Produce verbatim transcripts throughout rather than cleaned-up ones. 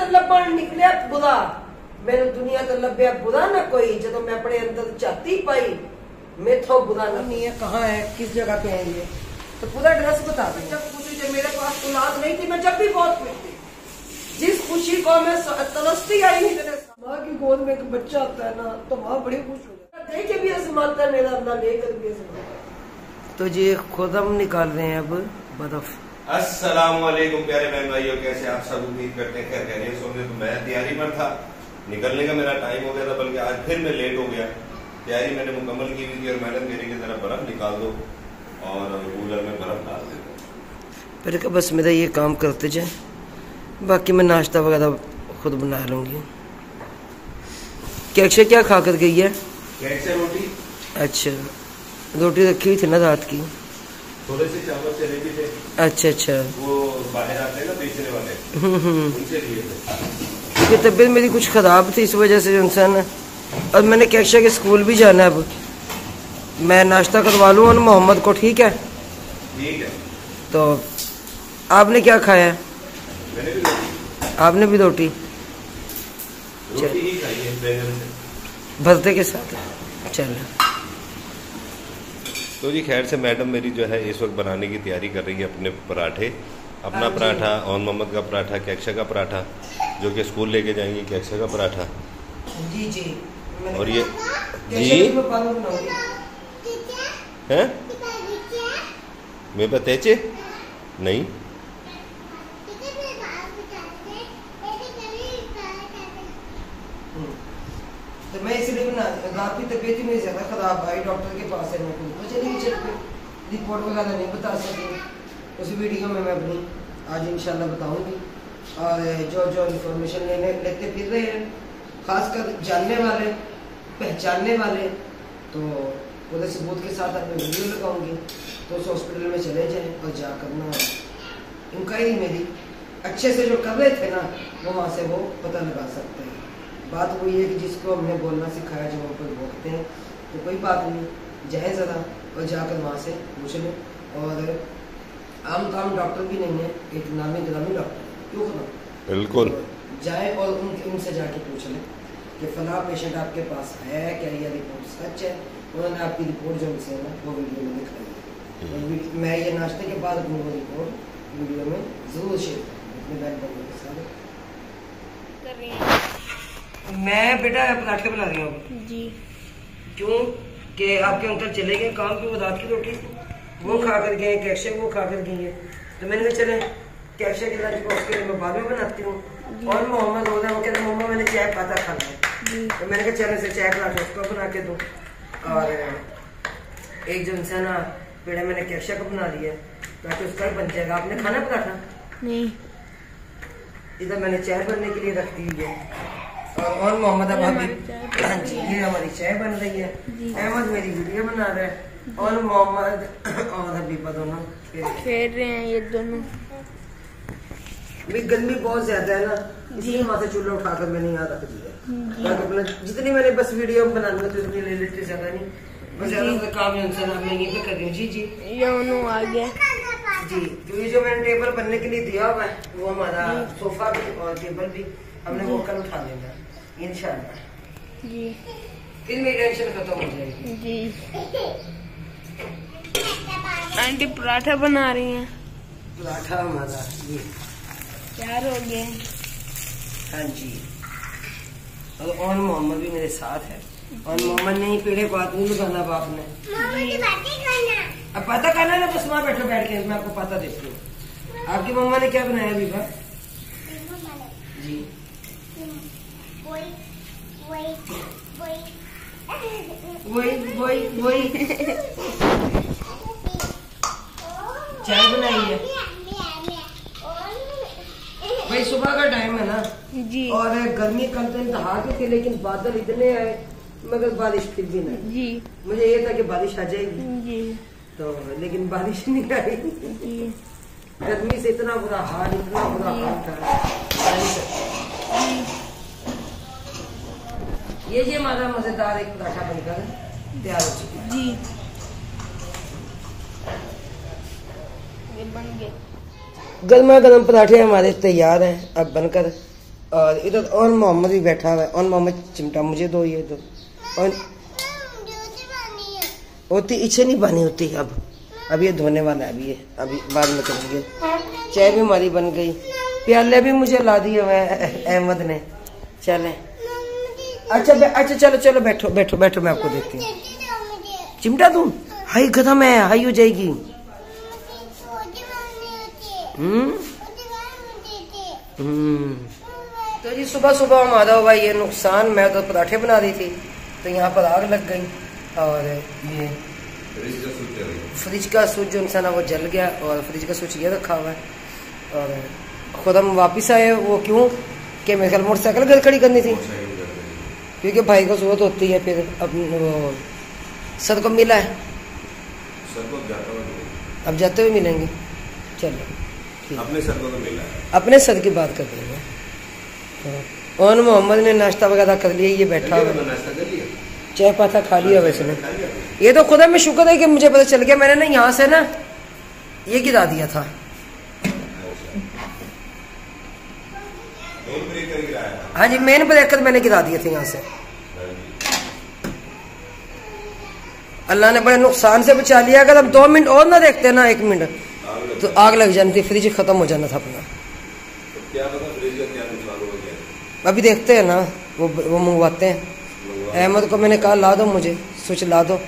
लभण निकलिया बुरा, मैंने दुनिया तो लभ्या बुरा ना कोई। जब मैं अपने अंदर जाती पाई मैं तो बुरा नहीं है। कहाँ है, किस जगह पे है ये, तो पूरा ड्रेस बता दो। जब पूछी जब मेरे पास औलाद नहीं थी, मैं जब भी बहुत पीटती, जिस खुशी को मैं तरसती आई नहीं, माँ की गोद में एक बच्चा आता है ना तो माँ बड़ी खुश हो जाती है। देख भी संभालता है मेरा, अपना लेकर भी संभालता। तो जी खुद हम निकाल रहे हैं अब बर्फ। अस्सलाम वालेकुम प्यारे बहन भाइयों, कैसे आप सब? उम्मीद करते हैं खैर खैरियत से होंगे। तो मैं तैयारी पर था, निकलने का मेरा टाइम हो गया था, बल्कि आज फिर मैं लेट हो गया। तैयारी मैंने मुकम्मल की हुई थी और मैडम कह रही कि जरा बर्फ निकाल दो और कूलर में बर्फ डाल दे दो। फिर का बस मेरा ये काम करते जाए, बाकी मैं नाश्ता वगैरह खुद बना लूंगी। कैक्शा क्या खा कर गई है? कैक्शा रोटी। अच्छा, रोटी रखी हुई थी ना रात की, थोड़े से चावल चले भी थे। अच्छा अच्छा, वो बाहर आते हैं ना बेचने वाले, उनसे लिए थे। क्योंकि तबीयत मेरी कुछ खराब थी, इस वजह से इंसान, और मैंने कैक्शा के स्कूल भी जाना है। अब मैं नाश्ता करवा लूँ और मोहम्मद को, ठीक है? ठीक है। तो आपने क्या खाया है? मैंने भी रोटी। आपने भी रोटी? रोटी ही खाई है बैंगन से, भरते के साथ। चलो तो जी खैर से मैडम मेरी जो है इस वक्त बनाने की तैयारी कर रही है अपने पराठे, अपना पराठा और मोहम्मद का पराठा, कैक्शा का पराठा जो कि स्कूल लेके जाएंगी, कैक्शा का पराठा। जी जी। और ये जी हैं मेरे पास तेचे नहीं। तो मैं इसलिए बना, रात की तबीयत ही नहीं ज्यादा खराब आई, डॉक्टर के पास है, मैं तो चलिए चल पे रिपोर्ट वगैरह नहीं बता सकी, उस वीडियो में मैं अपनी आज इंशाल्लाह बताऊंगी। और जो जो इन्फॉर्मेशन लेने लेते फिर रहे हैं, खासकर जानने वाले पहचानने वाले, तो पूरे सबूत के साथ अपनी वीडियो लगाऊंगी। तो उस हॉस्पिटल में चले जाएं और जाकर ना इंक्वायरी मेरी अच्छे से जो कर रहे थे ना, वो वहाँ से वो पता लगा सकते हैं। बात वही है कि जिसको हमने बोलना सिखाया, जो वहाँ पर बोलते हैं, तो कोई बात नहीं, जाए ज़रा और जाकर वहाँ से पूछ लें। और आम काम डॉक्टर भी नहीं है, एक नामी ग्रामी डॉक्टर, क्यों ना बिल्कुल जाए और उनके उनसे जाके पूछ लें कि फला पेशेंट आपके पास है क्या, यह रिपोर्ट सच है। उन्होंने आपकी रिपोर्ट जो उनसे ना वो वीडियो में दिखाई है। मैं ये नाश्ते के बाद अपनी वो रिपोर्ट वीडियो में ज़रूर शेयर करूँगी अपने बहन भाइयों के साथ। मैं बेटा पराठे बना रही हूँ जी। क्यों कि आपके अंकल चले गए काम पे, वो रात की रोटी वो खा कर गए, कैक्शा वो खा कर गई है। तो मैंने कहा चले कैक्शा के लंच बॉक्स के लिए मैं बाद में बनाती हूँ। और मोहम्मद हो रहा है, वो कहते मम्मा मैंने चाय पाता खाना है, तो मैंने कहा चले से चाय पराठा उसको बना के दूँ। और एक जो इंसान पेड़ा मैंने कैक्शा का बना लिया ताकि उसका ही बन जाएगा। आपने खाना पराठा नहीं, इधर मैंने चाय बनने के लिए रख दी है। और, और मोहम्मद भाभी, हाँ जी, ये हमारी चाय बन रही है। अहमद मेरी वीडियो बना रहा है और मोहम्मद और हबीबा दोनों खेल रहे हैं। ये दोनों भी गर्मी बहुत ज्यादा है ना, इसलिए वहाँ से चूल्हा उठाकर मैंने यहाँ रख दिया। अपना जितनी मैंने बस वीडियो बनानी है तो इतनी ले लेते, ज्यादा नहीं, बस ज्यादा काम मैं यहीं पे कर रही हूँ। जी जी ये आ गया जी। तो ये जो मैंने टेबल बनने के लिए दिया हुआ है, वो हमारा सोफा भी और टेबल भी हमने वो कल उठा लेना इंशाल्लाह जी। फिर मेरी टेंशन खत्म हो जाएगी जी। आंटी पराठा बना रही हैं, पराठा हमारा ये तैयार हो गया। हाँ जी, और और मोहम्मद भी मेरे साथ है। और मोहम्मद ने ही पेड़े को हाथ नहीं लगाना बाप ने। अब पता करना ना, बस वहाँ बैठो, बैठ के मैं आपको पता देती हूँ। आपकी मम्मा ने क्या बनाया बीबा जी? वही वही वही चाय बनाई है भाई, सुबह का टाइम है ना जी। और गर्मी कल तो इंतहा के थे, लेकिन बादल इतने आए मगर बारिश फिर भी नहीं जी। मुझे ये था कि बारिश आ जाएगी जी, तो लेकिन बारिश नहीं आई जी। गर्मी से इतना बुरा हाल, इतना बुरा हाल था। ये ये हमारा मजेदार एक पराठा बनकर तैयार हो चुका है जी। ये बन गए, गर्मा गर्म पराठे हमारे तैयार हैं अब बनकर। और इधर और मोहम्मद भी बैठा हुआ है। और मोहम्मद चिमटा मुझे दो, ये दो। और होती इच्छा नहीं बनी होती। अब अब ये धोने वाला है, अभी ये अभी बाद में करेंगे। चाय भी हमारी बन गई, प्याले भी मुझे ला दिए हुए अहमद ने। चले अच्छा अच्छा चलो चलो बैठो बैठो बैठो, मैं आपको देखती हूँ। चिमटा दूं? हाई गधा में हाई हो जाएगी। हम्म हम्म तो जी सुबह सुबह हमारा हुआ ये नुकसान। मैं तो पराठे बना रही थी तो यहाँ पर आग लग गई और ये फ्रिज का स्विच जो इंसान वो जल गया और फ्रिज का स्विच ये रखा हुआ है। और खुद हम वापिस आए, वो क्यों कि मेरे ख्याल मोटरसाइकिल घर खड़ी करनी थी क्योंकि भाई को जरूरत होती है। फिर अब वो सर को मिला है, अब जाते हुए मिलेंगे। चलो अपने सर को तो मिला है, अपने सर की बात कर देंगे। और मोहम्मद ने नाश्ता वगैरह कर लिया, ये बैठा हुआ चाय पाता खा लिया वैसे ने। ये तो खुदा में शुक्र है कि मुझे पता चल गया। मैंने ना यहाँ से ना ये गिरा दिया था। हाँ जी मेन ब्रेकर मैंने गिरा दिए थे यहाँ से। अल्लाह ने बड़े नुकसान से बचा लिया। अगर हम दो मिनट और ना देखते ना, एक मिनट, तो आग लग जानी थी, फ्रिज खत्म हो जाना था अपना। तो क्या पता फ्रिज का क्या नुकसान हो गया? अभी देखते हैं ना, वो वो मंगवाते हैं। अहमद को मैंने कहा ला दो, मुझे स्विच ला दो,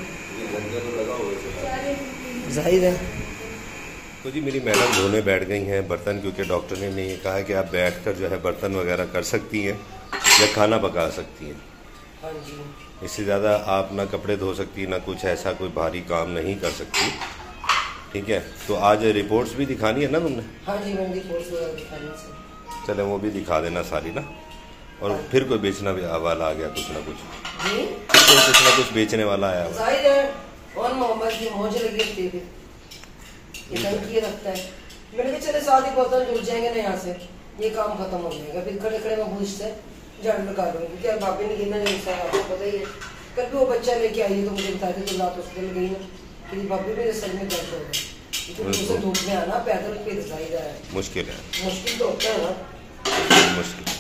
जाहिर है। तो जी मेरी मैडम धोने बैठ गई हैं बर्तन, क्योंकि डॉक्टर ने नहीं कहा है कि आप बैठकर जो है बर्तन वगैरह कर सकती हैं या खाना पका सकती हैं। हाँ जी। इससे ज़्यादा आप ना कपड़े धो सकती, ना कुछ ऐसा कोई भारी काम नहीं कर सकती। ठीक है, तो आज रिपोर्ट्स भी दिखानी है ना तुमने? हाँ जी मैंने रिपोर्ट्स वगैरह दिखानी है। चले वो भी दिखा देना सारी ना। और फिर कोई बेचना भी वाला आ गया, कुछ ना कुछ जी? कोई कुछ ना कुछ बेचने वाला आया। जाहिर है और मोहम्मद की मौज लगी थी, ये किए रखता है। मैंने कहा चले साथ ही बोतल जुड़ जाएंगे ना यहाँ से, ये काम खत्म हो जाएगा। फिर खड़े खड़े मैं बुश से झाड़ू लगा लूंगी क्योंकि यार भाभी ने गिरना नहीं था, आपको पता ही है। कल भी वो बच्चा लेके आई तो मुझे बताया था कि रात उस दिन गई ना कि भाभी मेरे सर में दर्द हो गया। धूप में आना पैदल फिर जाहिर है मुश्किल है, मुश्किल तो होता है ना। मुश्किल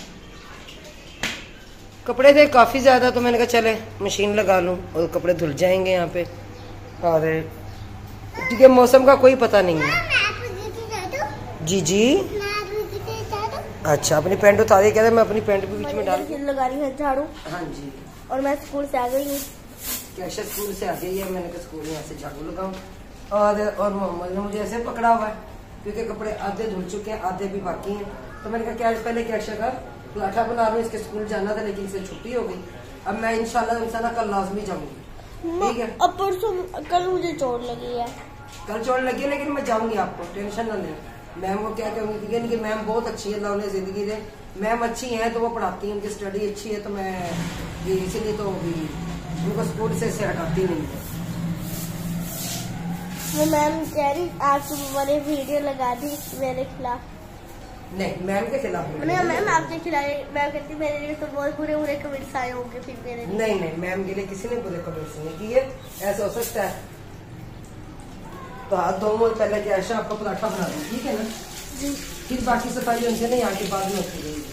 कपड़े थे काफ़ी ज़्यादा तो मैंने कहा चले मशीन लगा लूँ और कपड़े धुल जाएंगे यहाँ पे। और क्योंकि मौसम का कोई पता नहीं है। जी जी अच्छा अपनी पैंट उतारी, कहते मैं अपनी पैंट भी बीच में डाल लगा रही है झाड़ू। हाँ जी और मैं स्कूल से आ गई हूँ। कैशा स्कूल से आ गई है, मैंने कहा स्कूल यहाँ से झाड़ू लगाऊँ। और और मोहम्मद ने मुझे ऐसे पकड़ा हुआ है क्योंकि कपड़े आधे धुल चुके हैं, आधे भी बाकी हैं। तो मैंने कहा क्या पहले कैशा का पराठा बना लूँ, इसके स्कूल जाना था लेकिन इसे छुट्टी हो गई। अब मैं इंशाल्लाह इंशाल्लाह कल लाजमी जाऊंगी। ठीक है, अब परसों कल मुझे चोट लगी है। कल चोट लगी है लेकिन मैं जाऊंगी, आपको टेंशन ना लें। मैम को क्या कहूँगी कि मैम बहुत अच्छी है, अल्लाह उन्हें जिंदगी दे। मैम अच्छी हैं तो वो पढ़ाती हैं, उनकी स्टडी अच्छी है तो मैं इसीलिए तो भी उनको स्कूल से ऐसे हटाती नहीं है। वो मैम कह रही आज तुम्हारे वीडियो लगा दी मेरे खिलाफ। नहीं मैम के खिलाफ नहीं मैम आपके खिलाफ। मैं कहती मेरे लिए तो बहुत बुरे बुरे कमेंट्स आए होंगे फिर मेरे लिए। नहीं नहीं मैम के लिए किसी ने बुरे कमेंट्स नहीं किए, ऐसा हो सकता है। तो हाथ धो मोल पहले क्या ऐसा आपको पराठा बना दूँ, ठीक है ना जी। फिर बाकी सफाई उनसे नहीं आके बाद में होती रहेगी।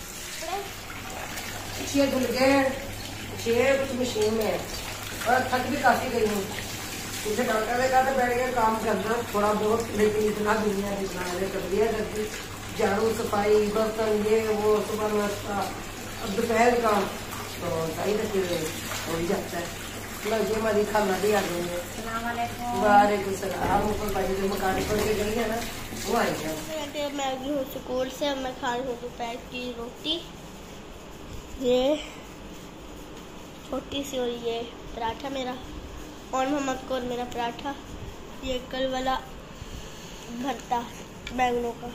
छे धुल गए, छे कुछ मशीन में है और थक भी काफी गई हूँ। मुझे डॉक्टर ने कहा था बैठ के काम करना थोड़ा बहुत, लेकिन इतना दुनिया जितना मैंने कर दिया करती। झाड़ू सफाई बर्तन ये वो सुबह नाश्ता, अब दोपहर का तो सही तो फिर हो ही जाता है। ये हमारी खाना भी आ गई है। वालेकुम सलाम। ऊपर भाई जो मकान पर के गई है ना वो आई है। मैं अभी हूँ स्कूल से, मैं खा रही हूँ दोपहर की रोटी, ये छोटी सी, और ये पराठा मेरा और मोहम्मद को और मेरा पराठा, ये कल वाला भरता बैंगनों का,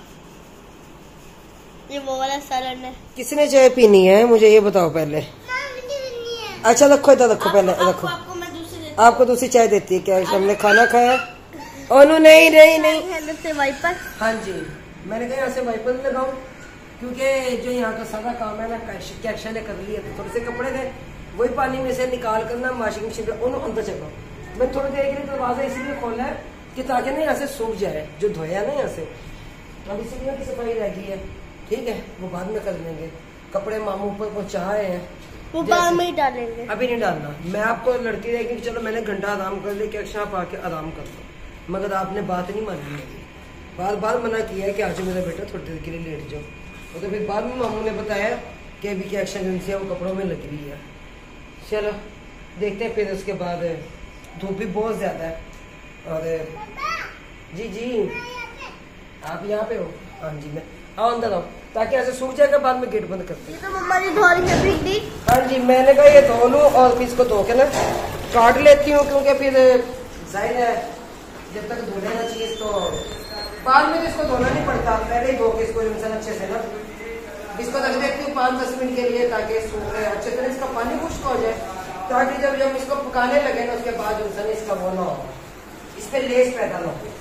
ये वो वाला सलन है। किसने चाय पीनी है मुझे ये बताओ पहले। अच्छा रखो इधर रखो, पहले रखो। आपको मैं दूसरी आपको दूसरी चाय देती है क्या? हमने खाना खाया। ओनू नहीं नहीं नहीं से वाइपर। हाँ जी मैंने कहा यहाँ से वाइपर लगाऊं क्योंकि जो यहाँ का सारा काम है ना कैशा ने कर लिया। तो थोड़े से कपड़े थे वही पानी में से निकाल कर ना वॉशिंग मशीन में उन्होंने अंदर चलो। मैं थोड़ी देर के लिए दरवाजा इसलिए खोला है कि ताकि ना यहाँ से सूख जाए जो धोया ना यहाँ से। अब इसीलिए की सफाई रह गई है, ठीक है, वो बाद में कर लेंगे। कपड़े मामू ऊपर पहुँचाए हैं, वो बाद में ही डालेंगे, अभी नहीं डालना। मैं आपको लड़ती रहेगी कि चलो मैंने घंटा आराम कर लिया, कि आप आके आराम कर लो, मगर आपने बात नहीं मानी मेरी। बार बार मना किया है कि आज मेरा बेटा थोड़ी देर के लिए लेट जाओ। और तो फिर बाद में मामू ने बताया कि अभी की एक्शन एजेंसी है वो कपड़ों में लग रही है। चलो देखते हैं। फिर उसके बाद धूप भी बहुत ज़्यादा है। और जी जी आप यहाँ पे हो? हाँ जी, मैं आओ अंदर आओ, ताकि ऐसे सूख जाएगा, बाद में गेट बंद करते हैं। तो मम्मा ने धो रही है भिंडी। हाँ जी, मैंने कहा ये धो लूँ और फिर इसको धो के ना काट लेती हूँ, क्योंकि फिर जाहिर है जब तक धो लेना चीज तो बाद में तो इसको धोना नहीं पड़ता, पहले ही धो के इसको इंसान अच्छे से ना इसको रख देती हूँ पाँच दस मिनट के लिए, ताकि सूख रहे अच्छे तरह इसका पानी खुश्क हो जाए, ताकि जब जब इसको पकाने लगे ना उसके बाद इंसान इसका वो ना हो, इस पे लेस पैदा ना हो।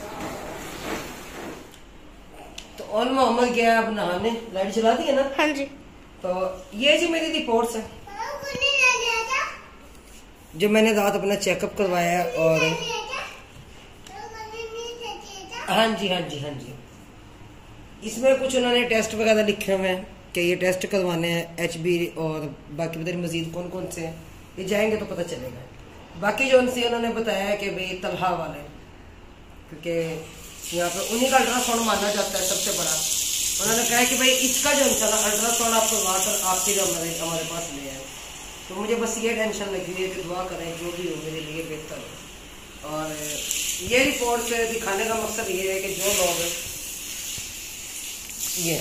तो ऑल मोहम्मद गया अब नहाने, लाइट चला दी है ना? हाँ जी। तो ये जी मेरी रिपोर्ट्स है जो मैंने रात अपना चेकअप करवाया है। और हाँ जी हाँ जी हाँ जी, इसमें कुछ उन्होंने टेस्ट वगैरह लिखे हुए हैं कि ये टेस्ट करवाने हैं, एच बी और बाकी पता नहीं मजीद कौन कौन से हैं, ये जाएंगे तो पता चलेगा। बाकी जो उनसे उन्होंने बताया कि भाई तलहा वाले, क्योंकि यहाँ पे उन्हीं का अल्ट्रासाउंड माना जाता है सबसे बड़ा। उन्होंने कहा कि भाई इसका जो अल्ट्रासाउंड आप करवा कर आपके जो हमारे हमारे पास ले आए। तो मुझे बस ये टेंशन लगी हुई है कि दुआ करें जो भी हो मेरे लिए बेहतर हो। और ये रिपोर्ट से दिखाने का मकसद ये है कि जो लोग ये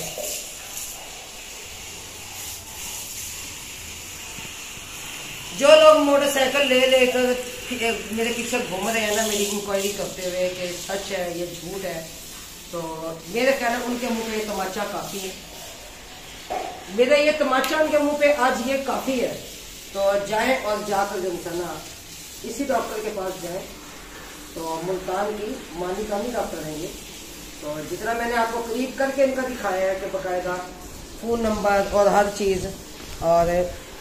जो लोग मोटरसाइकिल ले लेकर मेरे पीछे घूम रहे हैं ना, मेरी इंक्वायरी करते हुए कि सच है ये झूठ है, तो मेरे ख्याल में उनके मुंह पे ये तमाचा काफी है। मेरा ये तमाचा उनके मुंह पे आज ये काफी है। तो जाएं और जाकर जो इंसान इसी डॉक्टर के पास जाएं, तो मुल्तान की मानी कामी डॉक्टर हैं ये। तो जितना मैंने आपको करीब करके इनका दिखाया है कि बकायदा फोन नंबर और हर चीज, और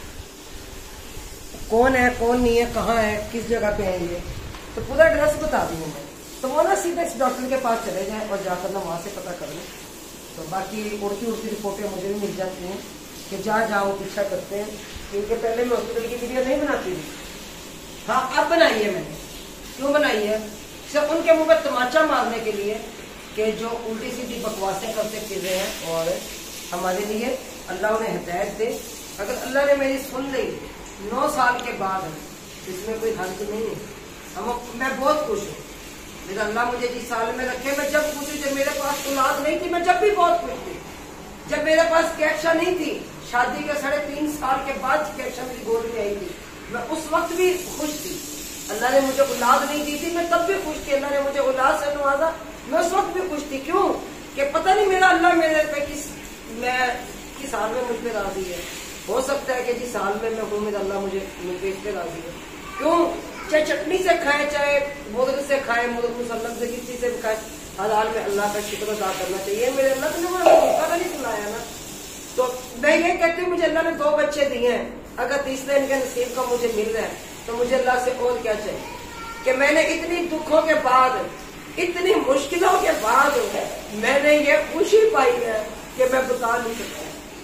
कौन है कौन नहीं है, कहाँ है, किस जगह पे है ये, तो पूरा एड्रेस बता दी मैं। तो वो ना सीधा इस डॉक्टर के पास चले जाएं और जाकर ना वहाँ से पता कर लें। तो बाकी उड़ती उड़ती रिपोर्टें मुझे भी मिल जाती हैं कि जहाँ जहाँ वो पीछा करते हैं, क्योंकि पहले मैं हॉस्पिटल की वीडियो नहीं बनाती थी। हाँ अब बनाई है मैंने। क्यों बनाई है? सिर्फ उनके मुंह पर तमाचा मारने के लिए कि जो उल्टी सीधी बकवासें करते फिर रहे हैं। और हमारे लिए अल्लाह उन्हें हिदायत दे। अगर अल्लाह ने मेरी सुन ली नौ साल के बाद, इसमें कोई हर्ज नहीं है। हम मैं बहुत खुश हूँ, मेरा अल्लाह मुझे जिस साल में रखे। मैं जब खुश हुई, जब मेरे पास औलाद नहीं थी, मैं जब भी बहुत खुश थी। जब मेरे पास कैक्षा नहीं थी, शादी के साढ़े तीन साल के बाद कैक्षा मेरी गोद में आई थी, मैं उस वक्त भी खुश थी। अल्लाह ने मुझे औलाद नहीं दी थी, मैं तब भी खुश थी। अल्लाह ने मुझे औलाद से नवाजा, मैं उस वक्त भी खुश थी। क्यों? कि पता नहीं मेरा अल्लाह मेरे पे किस मैं किस हाल में मुझ पे राजी है। हो सकता है कि जिस हाल में मैं हूँ मेरा अल्लाह मुझे मुझ पे इस पे राजी है। क्यों? चाहे चटनी से खाए, चाहे मुर्ग से खाए, मुर्ग मुसल्लम से किसी से भी खाए, हर हाल में अल्लाह का शुक्र अदा करना चाहिए। मेरे अल्लाह ने मुझे मौका नहीं सुनाया ना। तो मैं ये कहती हूँ, मुझे अल्लाह ने दो बच्चे दिए हैं, अगर तीसरे इनके नसीब का मुझे मिल रहा है तो मुझे अल्लाह से और क्या चाहिए। कि मैंने इतनी दुखों के बाद, इतनी मुश्किलों के बाद मैंने ये खुशी पाई है कि मैं बता नहीं सकता।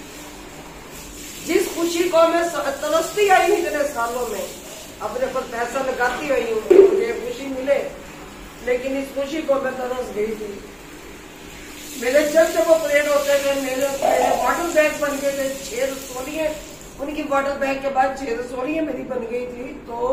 जिस खुशी को मैं तरसती आई हूँ इतने सालों में, अपने पर पैसा लगाती हुई हूँ कि मुझे खुशी मिले, लेकिन इस खुशी को मैं तरस गई थी। मेरे जब जब ऑपरेट होते थे, मेरे मेरे वाटर बैग बन गए थे, छह रसोलियाँ, उनकी वाटर बैग के बाद छह रसोलियाँ मेरी बन गई थी। तो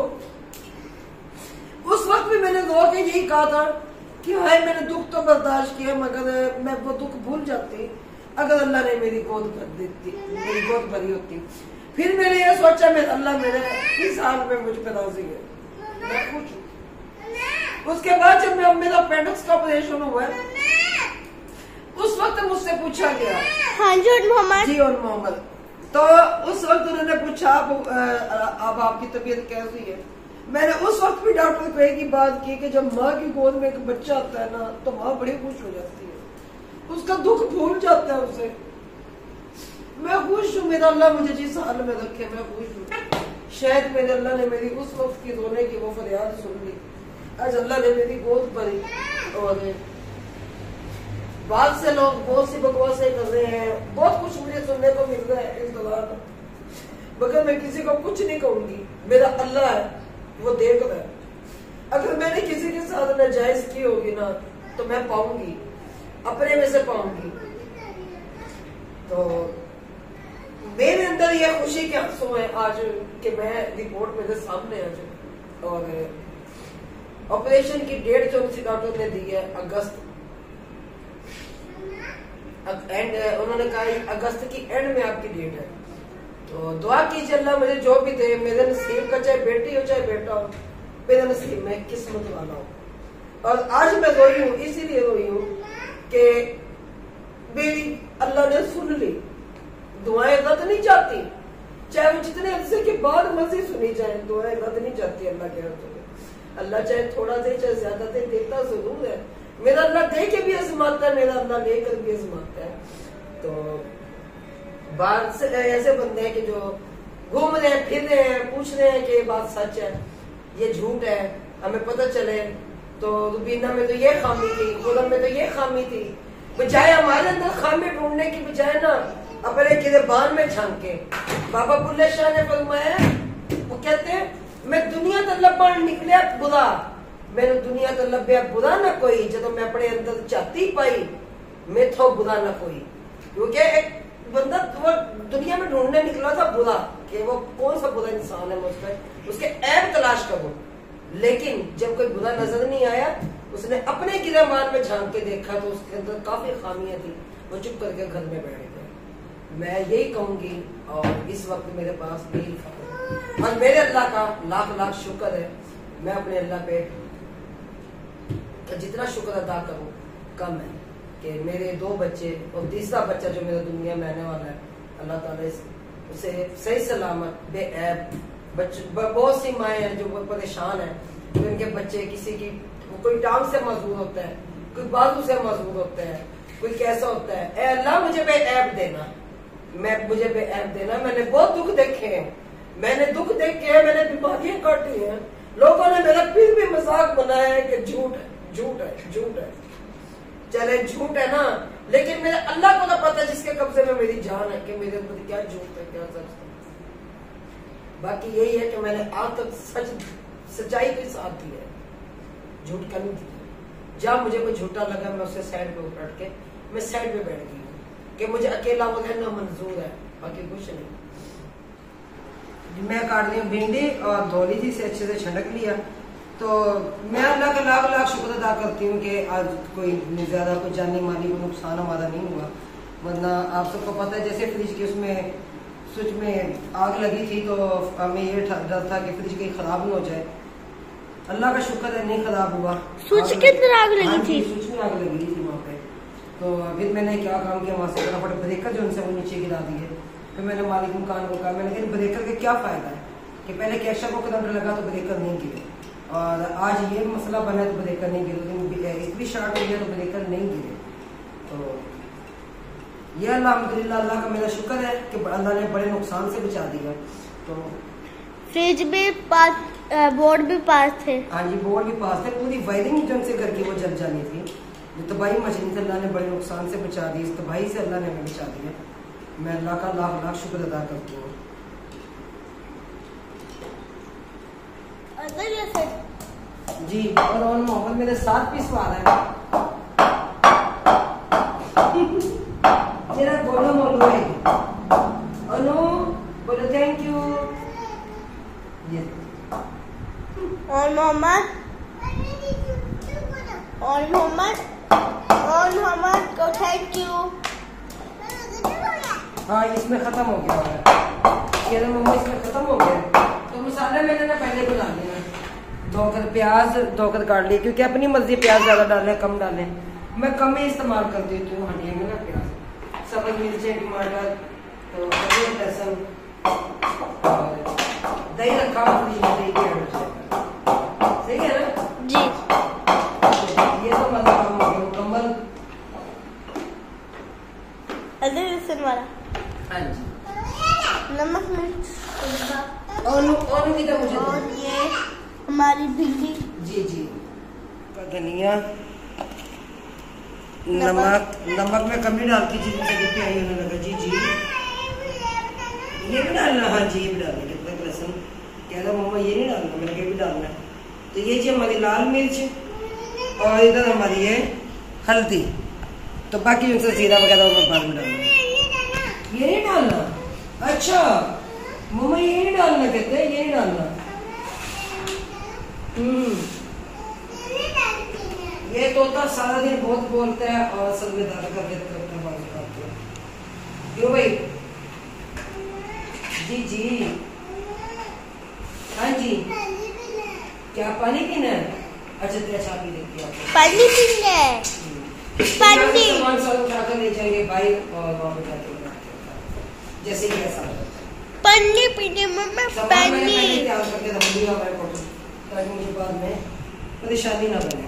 उस वक्त भी मैंने रो के यही कहा था कि हाय मैंने दुख तो बर्दाश्त किया, मगर मैं वो दुख भूल जाती अगर अल्लाह ने मेरी गोद भर देती, मेरी गोद भरी होती। फिर मैंने ये सोचा मैं अल्लाह मेरे इस हाल में मुझ पर राजी है, मैं खुश हूँ। उसके बाद जब मैं मेरा अपेंडिक्स का ऑपरेशन हुआ, उस वक्त मुझसे पूछा गया, हाँ जी मोहम्मद जी और मोहम्मद, तो उस वक्त उन्होंने पूछा अब अब आपकी तबीयत कैसी है। मैंने उस वक्त भी डॉक्टर को एक ही बात की कि जब माँ की गोद में एक बच्चा आता है ना, तो माँ बड़ी खुश हो जाती है, उसका दुख भूल जाता है उसे। मैं खुश हूँ, मेरा अल्लाह मुझे जिस हाल में रखे मैं खुश हूँ। शायद मेरे अल्लाह ने मेरी उस वक्त की रोने की वो फरियाद सुन ली, आज अल्लाह ने मेरी गोद भरी। और बात से लोग बहुत सी बकवासें कर रहे हैं, बहुत कुछ मुझे सुनने को मिल रहा है इस दौरान, मगर मैं किसी को कुछ नहीं कहूंगी। मेरा अल्लाह है, वो देख रहा है। अगर मैंने किसी के साथ नाजायज की होगी ना तो मैं पाऊंगी, अपने में से पाऊंगी। तो मेरे अंदर ये खुशी के आंसू है आज कि मैं रिपोर्ट मेरे सामने आ जाऊँ। और ऑपरेशन की डेट जो मुझे डॉक्टर ने दी है अगस्त एंड, उन्होंने कहा अगस्त की एंड में आपकी डेट है। तो दुआ कीजिए अल्लाह मुझे जो भी दे, मेरे नसीब का, चाहे बेटी हो चाहे बेटा हो, मेरे नसीब में किस्मत वाला हो। और आज मैं रोई हूँ, इसीलिए रोई हूँ कि मेरी अल्लाह ने सुन ली। दुआएं रद्द नहीं जाती, चाहे वो जितने अरसे के बाद मर्जी सुनी जाए, दुआएं रद्द नहीं जाती अल्लाह के हाथों में। अल्लाह चाहे थोड़ा दे चाहे ज्यादा दे, देता जरूर है। मेरा अल्लाह दे के भी आजमाता है, मेरा अल्लाह लेकर भी आजमाता है। तो बाहर से ऐसे बंदे हैं कि जो घूम रहे हैं, फिर रहे हैं, पूछ रहे हैं कि ये बात सच है ये झूठ है, हमें पता चले। तो रुबीना में तो ये खामी थी, खुलम में तो ये खामी थी। बजाय हमारे अंदर खामी ढूंढने की बजाय ना अपने गिरबान में झांके। बाबा बुल्ले शाह ने फरमाया, वो कहते हैं मैं दुनिया तलब निकलिया बुरा, मैंने दुनिया तलब बुरा ना कोई, जब मैं अपने अंदर चाहती पाई मैं थो बुरा ना कोई। क्योंकि एक बंदा वो दुनिया में ढूंढने निकला था बुरा, कि वो कौन सा बुरा इंसान है, मुझ उसके ऐब तलाश करो। लेकिन जब कोई बुरा नजर नहीं आया, उसने अपने गिरबान में झांक के देखा तो उसके अंदर काफी खामियां थी, वो चुप करके घर में बैठ गए। मैं यही कहूंगी, और इस वक्त मेरे पास यही फख्र और मेरे अल्लाह का लाख लाख शुक्र है। मैं अपने अल्लाह पे जितना शुक्र अदा करूं कम है कि मेरे दो बच्चे और तीसरा बच्चा जो मेरा दुनिया में आने वाला है, अल्लाह ताला उसे सही सलामत बेऐब। बहुत सी माएँ हैं जो परेशान है, तो इनके बच्चे किसी की कोई टांग से मजबूर होता है, कोई बाजू से मजबूर होता है, कोई कैसा होता है। ए अल्लाह मुझे बेऐब देना, मैं मुझे बेऐब देना। मैंने बहुत दुख देखे हैं, मैंने दुख देखे हैं, मैंने बीमारियां काटी हैं। लोगों ने मेरा फिर भी मजाक बनाया है कि झूठ है, झूठ है, झूठ है। चले झूठ है ना, लेकिन मेरे अल्लाह को तो पता है जिसके कब्जे में मेरी जान है कि मेरे अंदर क्या झूठ है क्या सच है। बाकी यही है कि मैंने आज तक सच सच्चाई के साथ दी है, झूठ का नहीं दी। जब मुझे कोई झूठा लगा मैं उसे साइड पे उलट के मैं साइड पे बैठ गई हूँ कि मुझे अकेला वो रहना मंजूर है, बाकी कुछ नहीं। मैं काट दी भिंडी और धोली थी से अच्छे से छटक लिया। तो मैं अल्लाह का लाख लाख शुक्र अदा करती हूँ कि आज कोई ज्यादा कोई जानी माली को नुकसान हमारा नहीं हुआ। वरना आप सबको पता है जैसे फ्रिज के उसमें स्विच में आग लगी थी तो हमें ये डर था कि फ्रिज कहीं खराब न हो जाए। अल्लाह का शुक्र है नहीं खराब हुआ। स्विच के अंदर आग लगी थी? स्विच में आग लगी थी वहाँ पे। तो फिर मैंने क्या काम किया, वहाँ से फटाफट ब्रेकर जो उनसे वो नीचे गिरा दिए। फिर मैंने मालिक मकान को कहा, मैंने कहा ब्रेकर का क्या फायदा है कि पहले कैशर को करंट लगा तो ब्रेकर नहीं गिरे, और आज ये मसला बना तो ब्रेकर नहीं गिरे, एक भी शॉर्ट हो गया तो ब्रेकर नहीं गिरे। तो ये अल्हम्दुलिल्लाह अल्लाह का मेरा शुक्र है कि अल्लाह ने बड़े नुकसान से बचा दिया। तो फ्रिज में पास, बोर्ड भी पास थे। हाँ जी, बोर्ड भी पास थे। पूरी वायरिंग जो से घर की वो जल जानी थी। जो तबाही मचनी थी अल्लाह ने बड़े नुकसान से बचा दी। इस तबाही से अल्लाह ने हमें बचा दिया। मैं अल्लाह का लाख लाख शुक्र अदा करती हूँ। जी, और ऑन मोहम्मद मेरे साथ पीस आ रहा है। मेरा बोलो मोलो है। अनु बोलो थैंक यू। ये और मोहम्मद और मोहम्मद और मोहम्मद को थैंक यू। हाँ, इसमें खत्म हो गया है। ये मम्मा इसमें खत्म हो गया। तो मसाले मैंने ना पहले को डाल दिया। दो कर प्याज दो कर काट लिए, क्योंकि अपनी मर्जी प्याज ज्यादा डालें कम डालें। मैं कम ही इस्तेमाल कर देती हूँ हंडिया में ना प्याज। सब्ज मिर्चें, टमाटर, तो लहसुन और दही रखा हुआ फ्रिज में, दही के ऐड सही है ना जी। ये तो मतलब काम हो गया मुकम्मल। अदरक वाला। हाँ जी, नमक मिर्च और और की तो मुझे और ये हमारी भिंडी। जी जी, धनिया नमक नमक में कमी डाल की चीज से कितनी आई होने लगा। जी जी ये भी डालना। हाँ जी ये भी डालना। कितना लहसुन कह रहा मम्मा ये नहीं डालना, मैंने ये भी डालना है। तो ये जी हमारी लाल मिर्च और इधर हमारी है हल्दी। तो बाकी उनसे जीरा वगैरह मैं बाद में डालूंगा। ये नहीं डालना। अच्छा मम्मा ये नहीं डालना कहते हैं, ये नहीं डालना। हम्म ये तोता सारा दिन बहुत बोलता है और असल में दादा का वेट करता है। क्यों भाई? जी जी हाँ जी क्या पानी पीना है? अच्छा तेरा चाय पी देती है आपको। पानी पीना है। पानी सामान सब उठा कर ले जाएंगे भाई और वहाँ पे जाते हैं जैसे ही ऐसा पानी पीने मम्मा पानी तैयार करके रखूंगी हमारे फोटो ताकि मुझे बाद में परेशानी ना बने।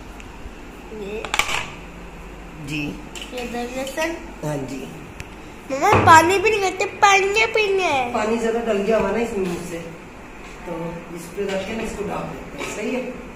जी ये लहसुन। हाँ जी मम्मा पानी भी नहीं करते, पानी पीने है। पानी ज्यादा डल गया हुआ ना इसमें मुझसे, तो इस पे रख के इसको डाल देते हैं। सही है।